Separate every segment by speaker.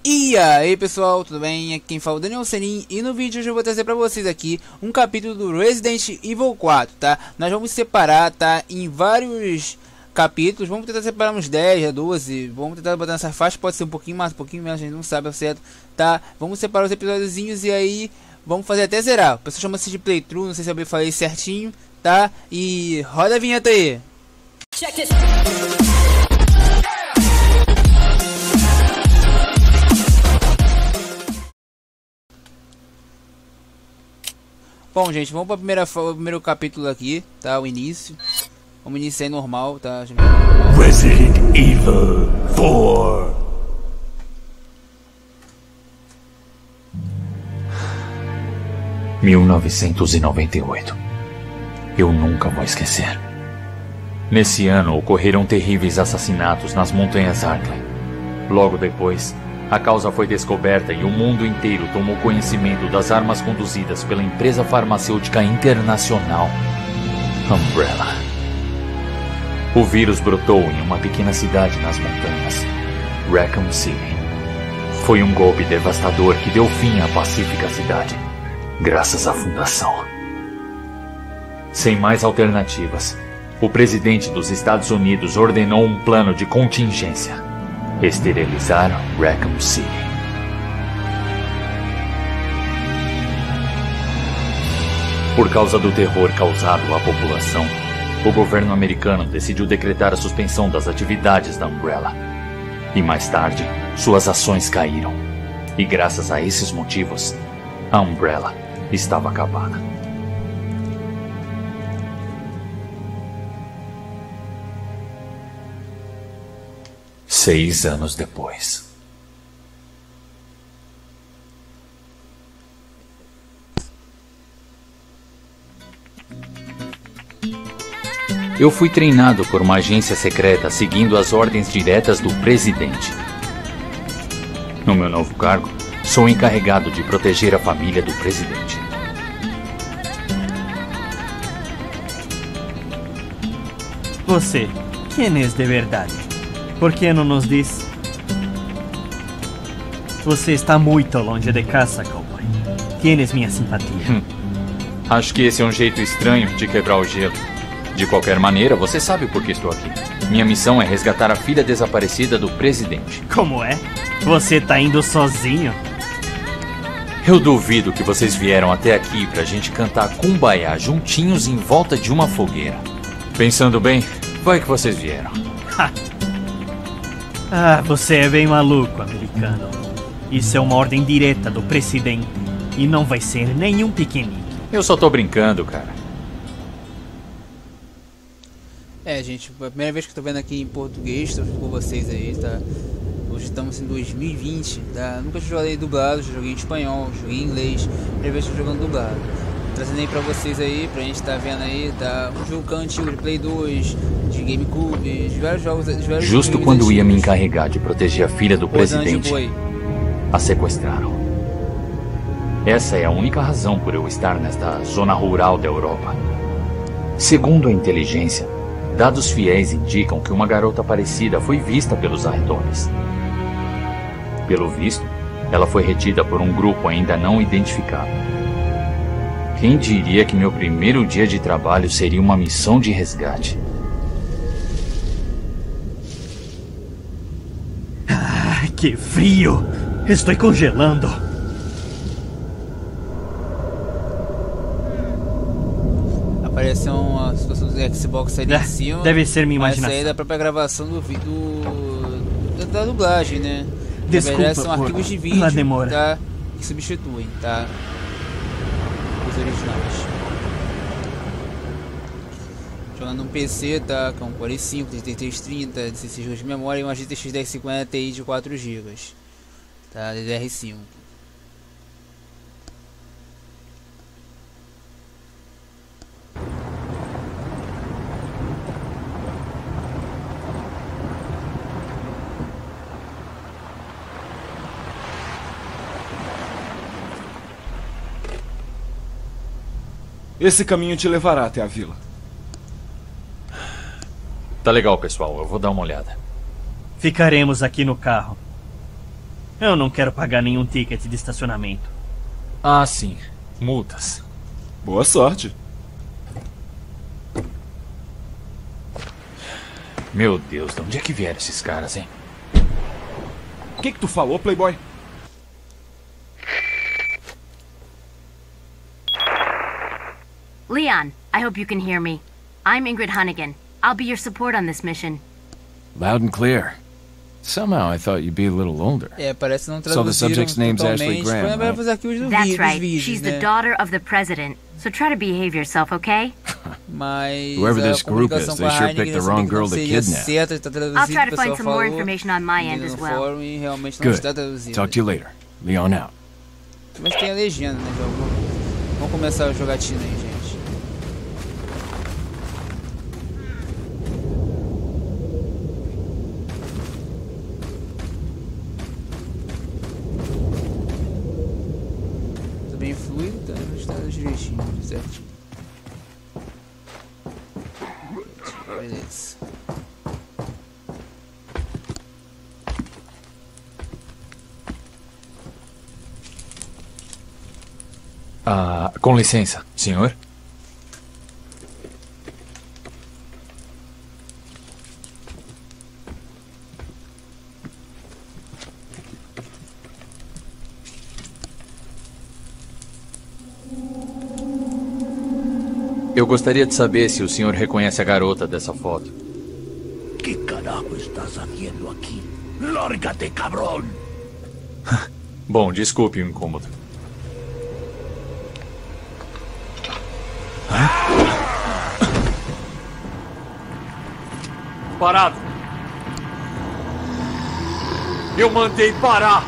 Speaker 1: E aí pessoal, tudo bem? Aqui quem fala é o Daniel Senin e no vídeo hoje eu vou trazer pra vocês aqui um capítulo do Resident Evil 4, tá? Nós vamos separar, tá? Em vários capítulos, vamos tentar separar uns 10 a 12, vamos tentar botar nessa faixa, pode ser um pouquinho mais, um pouquinho menos, a gente não sabe ao certo, tá? Vamos separar os episódiozinhos e aí vamos fazer até zerar. O pessoal chama-se de playthrough, não sei se eu falei certinho, tá? E roda a vinheta aí! Check it. Bom, gente, vamos para o primeiro capítulo aqui, tá? O início. Vamos iniciar normal, tá?
Speaker 2: Resident Evil 4. « 1998. Eu nunca vou esquecer. Nesse ano ocorreram terríveis assassinatos nas montanhas Arklay. Logo depois, a causa foi descoberta e o mundo inteiro tomou conhecimento das armas conduzidas pela empresa farmacêutica internacional Umbrella. O vírus brotou em uma pequena cidade nas montanhas, Raccoon City. Foi um golpe devastador que deu fim à pacífica cidade, graças à fundação. Sem mais alternativas, o presidente dos Estados Unidos ordenou um plano de contingência: esterilizar Raccoon City. Por causa do terror causado à população, o governo americano decidiu decretar a suspensão das atividades da Umbrella. E mais tarde, suas ações caíram. E graças a esses motivos, a Umbrella estava acabada. Seis anos depois. Eu fui treinado por uma agência secreta seguindo as ordens diretas do presidente. No meu novo cargo, sou encarregado de proteger a família do presidente.
Speaker 3: Você, quem é de verdade? Por que não nos diz? Você está muito longe de casa, cowboy. Tienes minha simpatia.
Speaker 2: Acho que esse é um jeito estranho de quebrar o gelo. De qualquer maneira, você sabe por que estou aqui. Minha missão é resgatar a filha desaparecida do presidente.
Speaker 3: Como é? Você tá indo sozinho?
Speaker 2: Eu duvido que vocês vieram até aqui pra gente cantar Kumbaya juntinhos em volta de uma fogueira. Pensando bem, vai que vocês vieram.
Speaker 3: Você é bem maluco, americano. Isso é uma ordem direta do presidente e não vai ser nenhum piquenique.
Speaker 2: Eu só tô brincando, cara.
Speaker 1: Gente, a primeira vez que eu tô vendo aqui em português, tô com vocês aí, tá? Hoje estamos em 2020, tá? Nunca joguei dublado, já joguei em espanhol, joguei em inglês, primeira vez que eu tô jogando dublado. Trazendo aí pra vocês aí, pra gente tá vendo aí, tá? Um jogo antigo de Play 2, de GameCube, de vários jogos, de vários.
Speaker 2: Justo quando ia me encarregar de proteger a filha do presidente, a sequestraram. Essa é a única razão por eu estar nesta zona rural da Europa. Segundo a inteligência, dados fiéis indicam que uma garota parecida foi vista pelos arredores. Pelo visto, ela foi retida por um grupo ainda não identificado. Quem diria que meu primeiro dia de trabalho seria uma missão de resgate?
Speaker 3: Que frio! Estou congelando!
Speaker 1: Apareceu uma situação do Xbox aí em cima.
Speaker 3: Deve ser minha imaginação.
Speaker 1: Essa aí é da própria gravação do vídeo da dublagem, né?
Speaker 3: Desculpa,
Speaker 1: na verdade, são arquivos de vídeo,
Speaker 3: demora.
Speaker 1: tá? Que substituem, tá? Os originais. Jogando um PC, tá? Com 45, 3330, 16 GB de memória e uma GTX 1050 Ti de 4 GB, tá? DDR5.
Speaker 4: Esse caminho te levará até a vila.
Speaker 2: Tá legal, pessoal. Eu vou dar uma olhada.
Speaker 3: Ficaremos aqui no carro. Eu não quero pagar nenhum ticket de estacionamento.
Speaker 2: Ah, sim. Multas.
Speaker 4: Boa sorte.
Speaker 2: Meu Deus, de onde é que vieram esses caras, hein?
Speaker 4: O que tu falou, Playboy?
Speaker 5: Leon, I hope you can hear me. I'm Ingrid Hunnigan. I'll be your support on this mission.
Speaker 6: Loud and clear. Somehow I thought you'd be a little older.
Speaker 1: Parece não
Speaker 6: So the
Speaker 1: traduziram
Speaker 6: subject's name's Ashley
Speaker 1: totalmente.
Speaker 6: Graham,
Speaker 1: Foi
Speaker 6: right?
Speaker 1: os arquivos do
Speaker 5: That's
Speaker 1: vídeo,
Speaker 5: right.
Speaker 1: dos vídeos,
Speaker 5: She's
Speaker 1: né?
Speaker 5: the daughter of the president. So try to behave yourself, okay?
Speaker 1: Mas
Speaker 6: Whoever
Speaker 1: a
Speaker 6: this group is,
Speaker 1: comunicação
Speaker 6: they
Speaker 1: com a
Speaker 6: sure
Speaker 1: Heineken
Speaker 6: picked the
Speaker 1: eu
Speaker 6: wrong
Speaker 1: sabia que não
Speaker 6: girl to
Speaker 1: seria
Speaker 6: kidnap.
Speaker 1: certa, está traduzido,
Speaker 5: I'll try to
Speaker 1: o pessoal
Speaker 5: find some more
Speaker 1: falou,
Speaker 5: information on my end
Speaker 1: no
Speaker 5: as well.
Speaker 1: fórum e realmente não
Speaker 6: Good.
Speaker 1: está traduzido.
Speaker 6: Talk to you later. Leon out.
Speaker 1: Mas tem a legenda, né? Vamos começar a jogatina aí, gente. Tá bem fluido, tá? Está direitinho, certo? Beleza.
Speaker 2: Ah, com licença, senhor? Eu gostaria de saber se o senhor reconhece a garota dessa foto.
Speaker 7: ¿Qué carajo estás haciendo aquí? ¡Lárgate, cabrón!
Speaker 2: Bom, desculpe o incômodo. Parado! Eu mandei parar!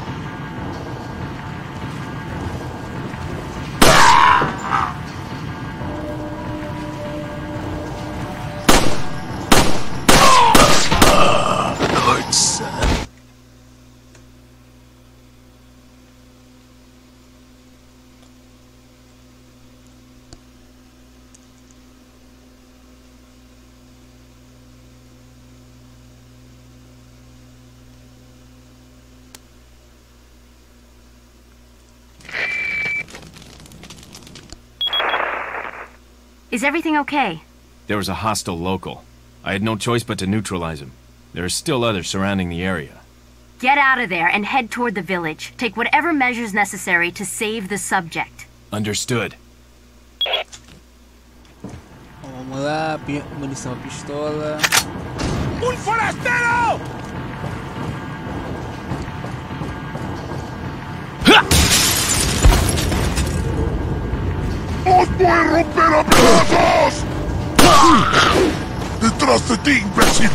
Speaker 5: Is everything okay?
Speaker 6: There was a hostile local. I had no choice but to neutralize him. There are still others surrounding the area.
Speaker 5: Get out of there and head toward the village. Take whatever measures necessary to save the subject.
Speaker 6: Understood.
Speaker 1: Vamos lá, munição a pistola.
Speaker 7: ¡Un forastero! ¡Os voy a romper a pedazos! ¡Detrás de ti, imbécil!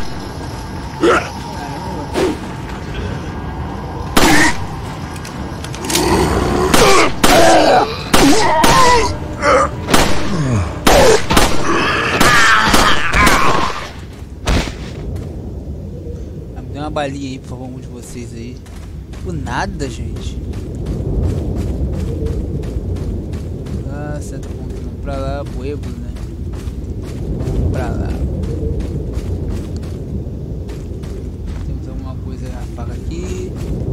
Speaker 1: Dê uma balinha aí, por favor, um de vocês aí. Por nada, gente. Ah, certo ponto. Vamos pra lá, Pueblo, né? Vamos pra lá. Temos alguma coisa, a faca aqui.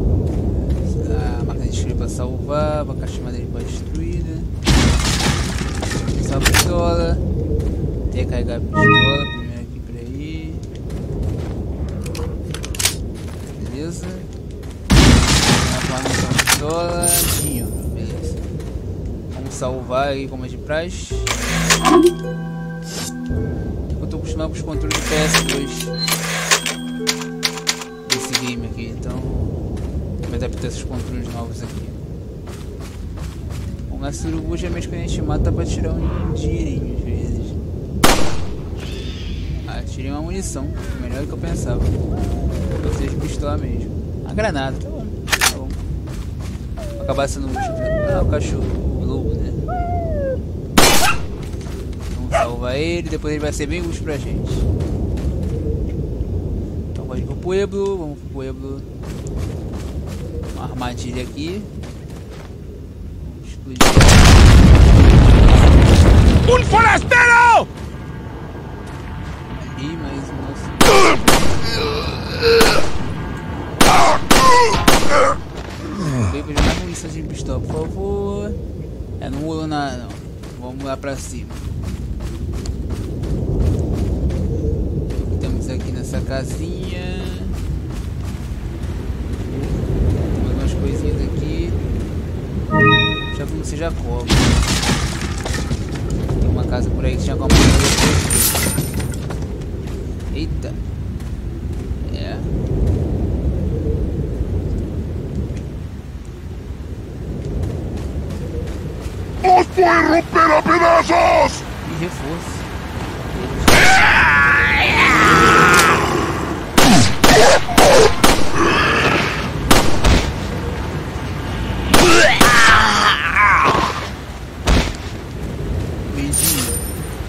Speaker 1: A máquina de escrever pra salvar. A caixa de madeira pra destruir, né? Só a pistola. Recarregar a pistola. Primeiro aqui, peraí. Beleza. A pistola. Beleza. Vamos salvar aí como é de praxe. Eu tô acostumado com os controles do PS2 desse game aqui, então vou me adaptar a esses controles novos aqui. Bom, na surubu geralmente quando a gente mata pra tirar um dinheirinho às vezes. Ah, tirei uma munição, melhor do que eu pensava. Ou seja, pistola mesmo. A granada, tá bom, tá bom. Vai acabar sendo útil. Ah, o cachorro, o lobo, né? Vamos salvar ele, depois ele vai ser bem útil pra gente. Então pode ir pro Pueblo, vamos pro Pueblo. Uma armadilha aqui. Vamos explodir.
Speaker 7: ¡Un forastero!
Speaker 1: Ali, mais o nosso. vejo mais munição de pistola, por favor. Não rolou nada não. Vamos lá pra cima. O que temos aqui nessa casinha? Tem algumas coisinhas aqui. Já que você já cobra. Tem uma casa por aí que tinha como. Eita.
Speaker 7: ¡Os voy a romper a pedazos!
Speaker 1: E reforço. Beijinho.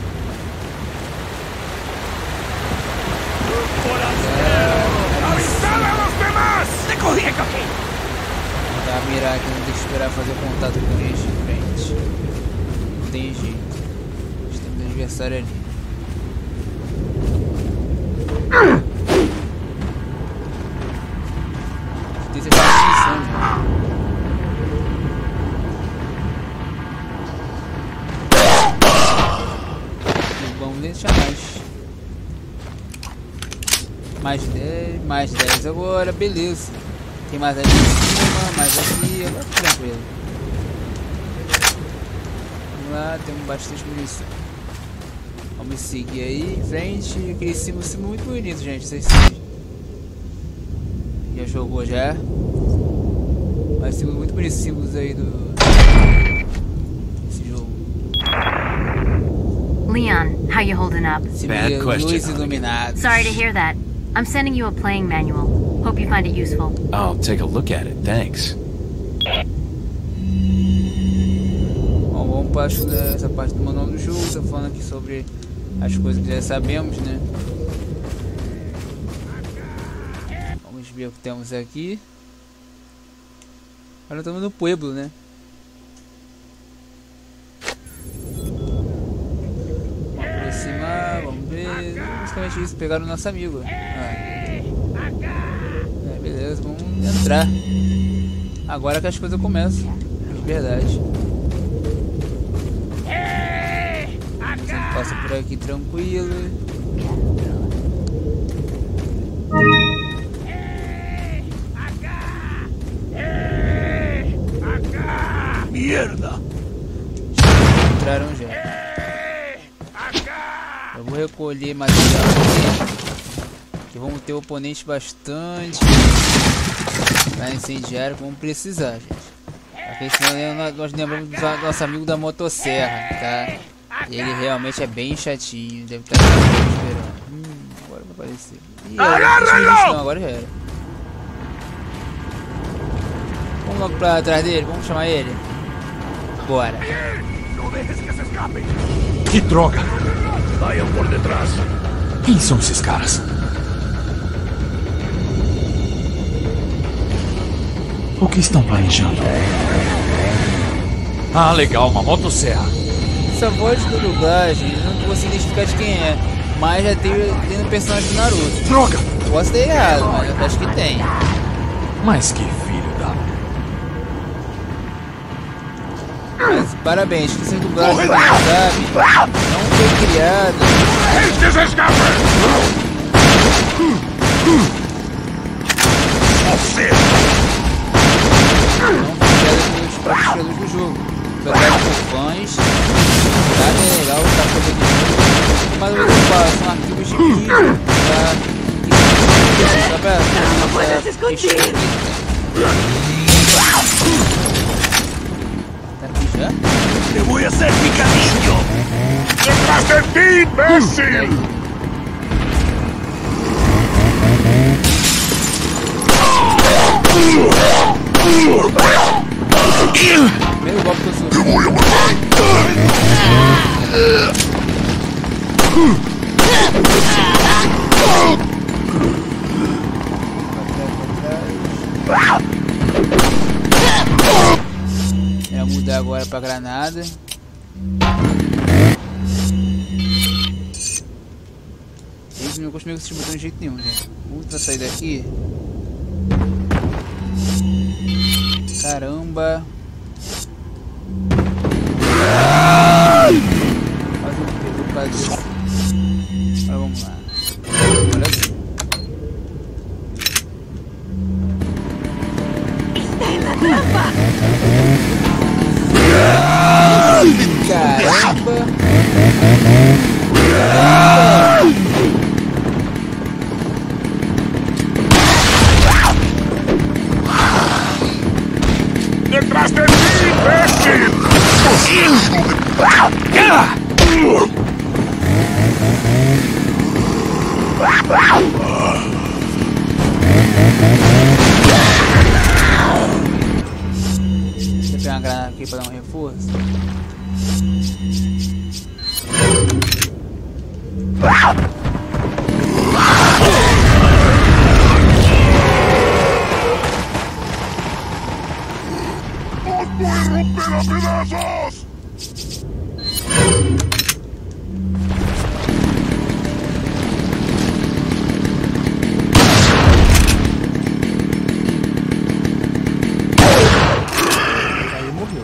Speaker 7: ¡Avisad a los demás! ¡Te cogí, cogí!
Speaker 1: Tá, mirar aqui, não tem que esperar fazer contato com eles de frente. Não tem jeito. A gente tem um adversário ali. Tem essa missão já. Vamos deixar mais 10 agora, beleza. Tem mais ali em cima, mais aqui, agora tá tranquilo. Vamos lá, temos bastante munição. Vamos seguir aí em frente. Aquele símbolo muito bonito, gente. Vocês já jogou já? Mas símbolo muito bonito, símbolos aí desse jogo.
Speaker 5: Leon, how you holding up?
Speaker 6: Bad question.
Speaker 1: Luz iluminados.
Speaker 5: Sorry to hear that. I'm sending you a playing manual. Hope you find it useful.
Speaker 6: I'll take a look at it, thanks.
Speaker 1: Bom, vamos para essa parte do manual do jogo. Tá falando aqui sobre as coisas que já sabemos, né? Vamos ver o que temos aqui. Agora estamos no pueblo, né? Vamos aproximar, vamos ver. Basicamente isso, pegaram o nosso amigo. Beleza, vamos entrar. Agora que as coisas começam. De verdade. Você passa por aqui tranquilo.
Speaker 7: ¡Mierda!
Speaker 1: Entraram já. Eu vou recolher material aqui. Que vamos ter oponente bastante. Pra incendiário, vamos precisar, gente. Porque senão nós lembramos do nosso amigo da motosserra, tá? Ele realmente é bem chatinho. Deve estar esperando. Agora vai aparecer. Não, agora já era. Vamos logo pra trás dele, vamos chamar ele. Bora.
Speaker 7: ¡No dejes que se escape!
Speaker 2: Que droga!
Speaker 7: Vayan por detrás.
Speaker 2: Quem são esses caras? O que estão planejando? Ah, legal, uma motosserra.
Speaker 1: Essa voz de dublagem, eu não consigo identificar de quem é. Mas já tem no personagem do Naruto.
Speaker 2: Droga!
Speaker 1: Posso ter errado, mas eu acho que tem.
Speaker 2: Mas que filho da...
Speaker 1: Mas parabéns, que essa dublagem, sabe, não foi criada.
Speaker 7: ¡Este se escape!
Speaker 1: Não foi criada pelos próprios criadores do jogo. Foi criada por fãs. Tá bem legal, tá fazendo isso. Mas eu falo, são arquivos de vídeo, tá?
Speaker 8: Não pode se esconder.
Speaker 1: Tá aqui já?
Speaker 7: ¡Te voy a hacer picadillo! ¡Detrás de ti, imbécil!
Speaker 1: Primeiro golpe que eu sou.
Speaker 7: ¡Te voy a matar!
Speaker 1: É mudar agora pra granada. Isso não costumo assistir botão de jeito nenhum, gente. Vamos sair daqui. Caramba. Quase me pegou por causa disso. Agora vamos lá. Olha sim. Caramba!
Speaker 7: ¡Detrás de ti, imbécil!
Speaker 1: Deixa eu pegar uma granada aqui para dar um reforço.
Speaker 7: ¡Os voy a romper a pedazos!
Speaker 1: Aí morreu.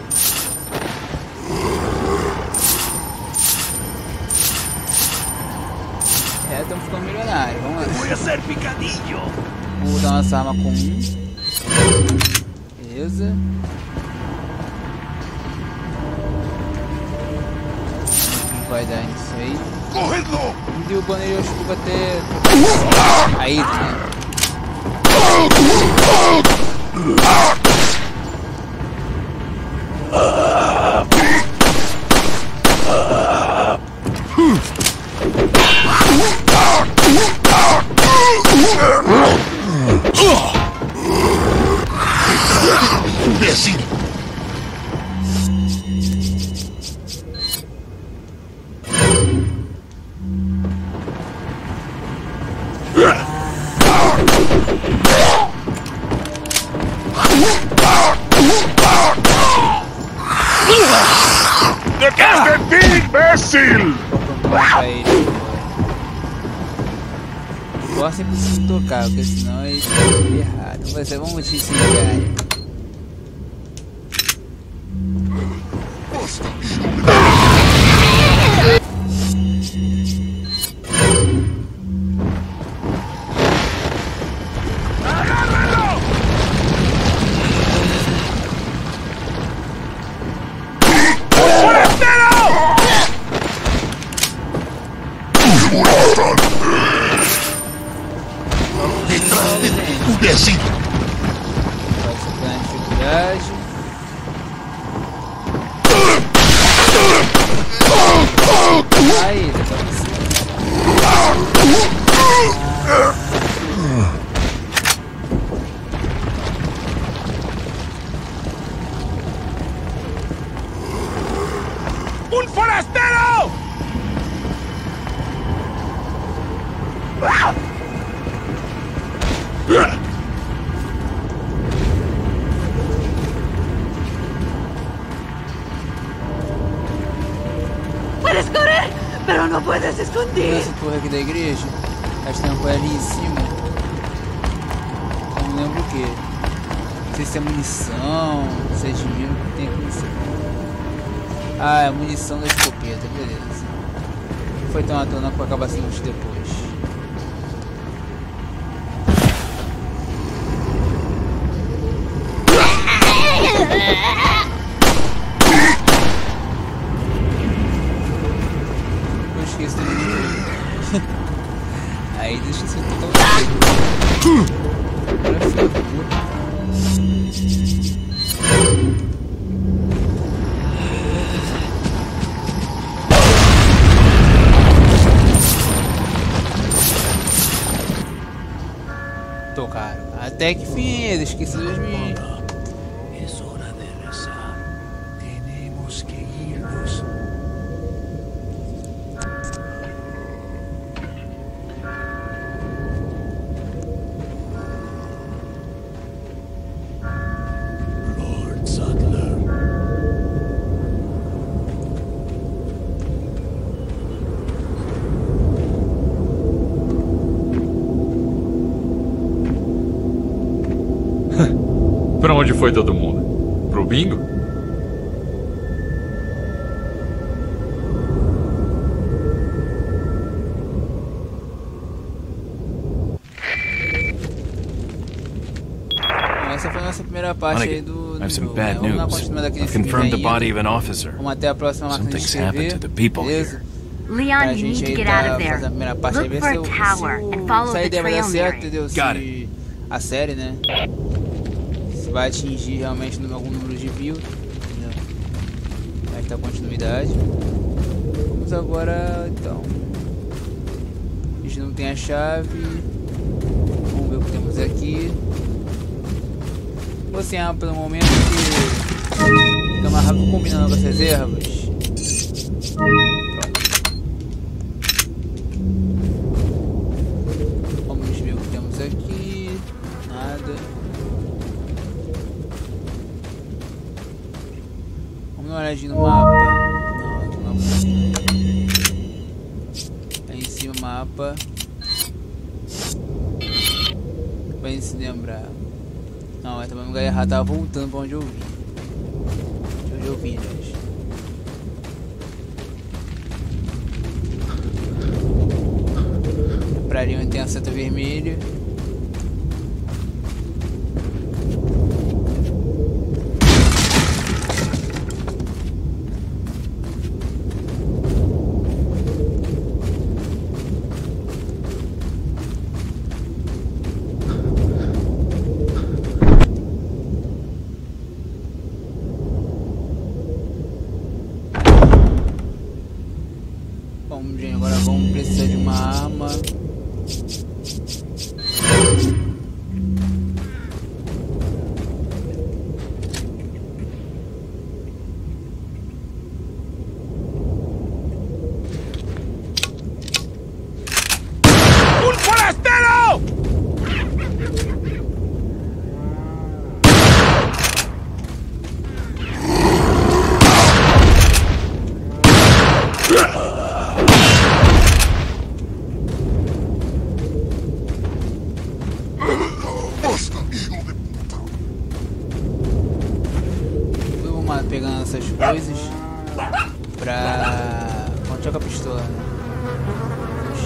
Speaker 1: É, estamos ficando milionários. Vamos lá.
Speaker 7: ¡Voy a hacer picadillo!
Speaker 1: Vamos botar nossa arma comum. Beleza. O que vai dar nisso aí?
Speaker 7: ¡Cogedlo!
Speaker 1: Derrubando ele, eu acho que vai ter. Aí, né?
Speaker 7: ¡Imbécil! ¡Detrás de ti, imbécil!
Speaker 1: Pra ele. Agora sempre se tocar, porque senão ele fica errado. Vai ser, vamos te incendiar.
Speaker 7: ¡Detrás de ti, imbécil!
Speaker 1: Vai ser na dificuldade. Aí, tá
Speaker 7: ¡Un forastero!
Speaker 8: ¡Puedes correr! ¡Pero no puedes esconder!
Speaker 1: essa torre aqui da igreja. Acho que tem uma coisa ali em cima. Eu não lembro o que. Não sei se é munição, se é dinheiro que tem aqui em cima. Ah, é munição da escopeta, beleza. Não foi tão à toa, não, que vai acabar sendo útil depois. Eu esqueço também. Aí deixa eu ser totalmente. Agora ferrou. Tocaram. Até que fim, esqueci dos meninos.
Speaker 7: Es hora de rezar. Tenemos que irnos. Lord Sattler.
Speaker 2: Pra onde foi todo mundo? pro bingo?
Speaker 1: Essa foi a nossa primeira parte aí do
Speaker 6: I have some
Speaker 1: jogo, né?
Speaker 6: bad
Speaker 1: Vamos dar
Speaker 6: news.
Speaker 1: continuidade aqui
Speaker 6: I've
Speaker 1: nesse vídeo
Speaker 6: confirmed the
Speaker 1: ainda.
Speaker 6: body of an officer.
Speaker 1: Vamos até a próxima máquina de
Speaker 6: Something's happened
Speaker 1: escrever.
Speaker 6: to the people
Speaker 1: Beleza?
Speaker 5: Leon,
Speaker 1: Pra
Speaker 5: you need
Speaker 1: gente
Speaker 5: to
Speaker 1: aí
Speaker 5: get out
Speaker 1: tá
Speaker 5: of there.
Speaker 1: fazendo a primeira parte aí,
Speaker 5: Look
Speaker 1: ver
Speaker 5: for a
Speaker 1: se,
Speaker 5: tower and follow
Speaker 1: se a
Speaker 5: the
Speaker 1: ideia vai dar
Speaker 5: trail
Speaker 1: certo,
Speaker 5: near it.
Speaker 1: entendeu?
Speaker 6: Got
Speaker 1: Se a série, né? Se vai atingir realmente algum número de views, entendeu? Vai dar continuidade. Vamos agora, então. A gente não tem a chave. Vamos ver o que temos aqui. Vou sem pelo momento que fica mais rápido combinando com as reservas. Vamos ver o que temos aqui. Nada. Vamos dar uma olhadinha no mapa. Não, não. Aí em cima o mapa. Pra gente se lembrar. Não, eu tava no lugar errado, tava voltando pra onde eu vim. De onde eu vim, gente. Pra ali onde tem a seta vermelha. Bom, gente, agora vamos precisar de uma arma.
Speaker 7: ¡Un forastero!
Speaker 1: Vamos pegando essas coisas pra... Vamos tirar com a pistola, né? Vamos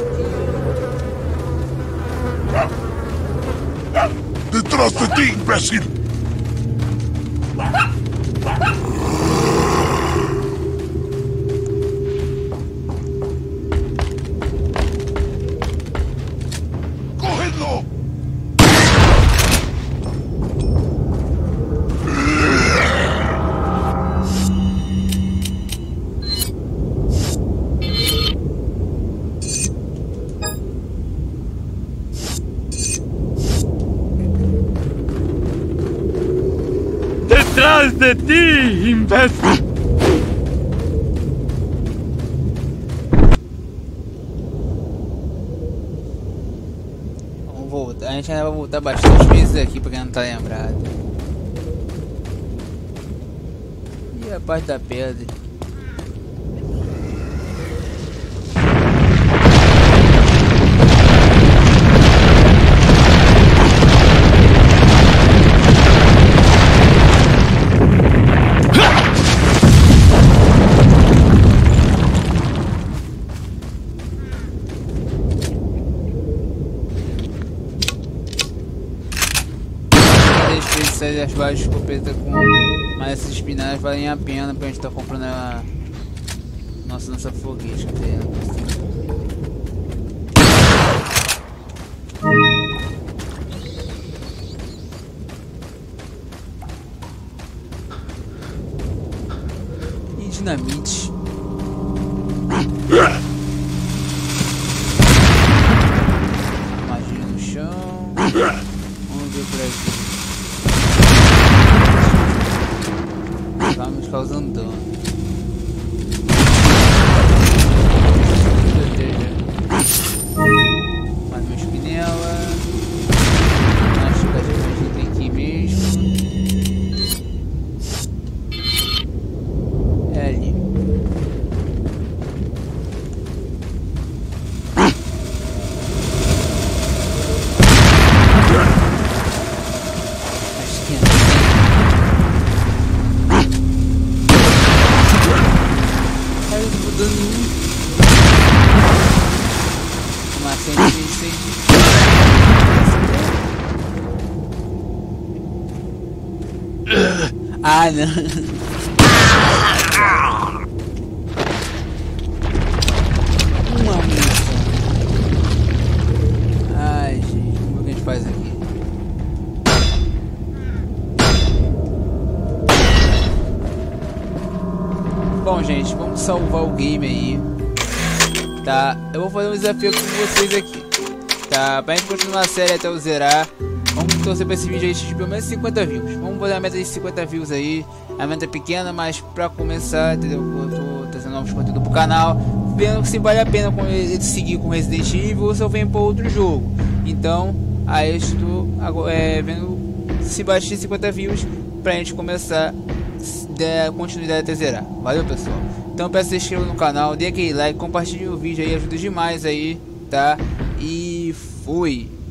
Speaker 1: chegar aqui.
Speaker 7: ¡Detrás de ti, imbécil! ¡Cogedlo!
Speaker 3: ¡Detrás de ti, imbécil!
Speaker 1: Vamos voltar. A gente ainda vai voltar bastante vezes aqui pra quem não tá lembrado. E a parte da pedra. As balas de escopeta com mais essas espinalhas valem a pena pra gente estar comprando a nossa foguete. E dinamite. Magia no chão. Vamos ver por aqui. Vamos causando dano. Mais uma espinela. Acho que a gente tem aqui mesmo. É ali. Acho que é assim. Ah, não. Uma missão. Ai, gente, como é que a gente faz aqui? Bom, gente, vamos salvar o game aí. Tá, eu vou fazer um desafio com vocês aqui. Tá, pra gente continuar a série até eu zerar. Vamos torcer pra esse vídeo aí de pelo menos 50 views. Vamos fazer a meta de 50 views aí. A meta é pequena, mas pra começar, entendeu? Eu tô trazendo novos conteúdos pro canal, vendo se vale a pena seguir com Resident Evil ou se eu venho pra outro jogo. Então, aí eu estou vendo se bater 50 views pra gente começar a continuidade até zerar. Valeu, pessoal. Então peço que se inscreva no canal, dê aquele like, compartilhe o vídeo aí, ajuda demais aí, tá? E fui!